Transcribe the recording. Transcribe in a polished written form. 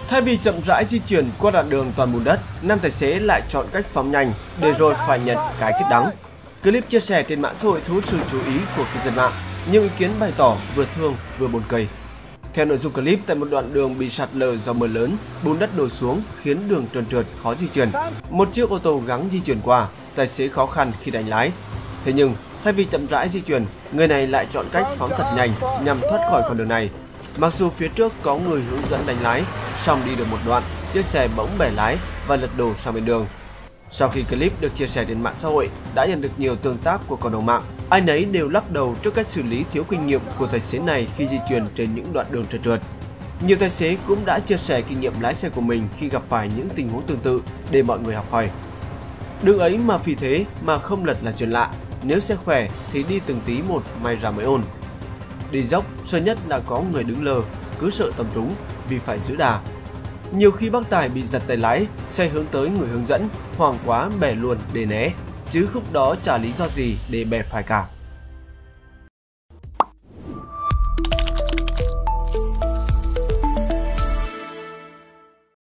Thay vì chậm rãi di chuyển qua đoạn đường toàn bùn đất, nam tài xế lại chọn cách phóng nhanh để rồi phải nhận cái kết đắng. Clip chia sẻ trên mạng xã hội thu hút sự chú ý của cư dân mạng. Nhiều ý kiến bày tỏ vừa thương vừa buồn cười. Theo nội dung clip, tại một đoạn đường bị sạt lở do mưa lớn, bùn đất đổ xuống khiến đường trơn trượt khó di chuyển. Một chiếc ô tô gắng di chuyển qua, tài xế khó khăn khi đánh lái. Thế nhưng, thay vì chậm rãi di chuyển, người này lại chọn cách phóng thật nhanh nhằm thoát khỏi con đường này. Mặc dù phía trước có người hướng dẫn đánh lái, song đi được một đoạn, chiếc xe bỗng bẻ lái và lật đổ sang bên đường. Sau khi clip được chia sẻ trên mạng xã hội đã nhận được nhiều tương tác của cộng đồng mạng, ai nấy đều lắc đầu trước cách xử lý thiếu kinh nghiệm của tài xế này khi di chuyển trên những đoạn đường trơn trượt. Nhiều tài xế cũng đã chia sẻ kinh nghiệm lái xe của mình khi gặp phải những tình huống tương tự để mọi người học hỏi. Đường ấy mà vì thế mà không lật là chuyện lạ, nếu xe khỏe thì đi từng tí một may ra mới ổn. Đi dốc, sợ nhất là có người đứng lờ, cứ sợ tầm trúng vì phải giữ đà. Nhiều khi bác tài bị giật tay lái, xe hướng tới người hướng dẫn, hoảng quá bẻ luôn để né, chứ khúc đó chả lý do gì để bẻ phải cả.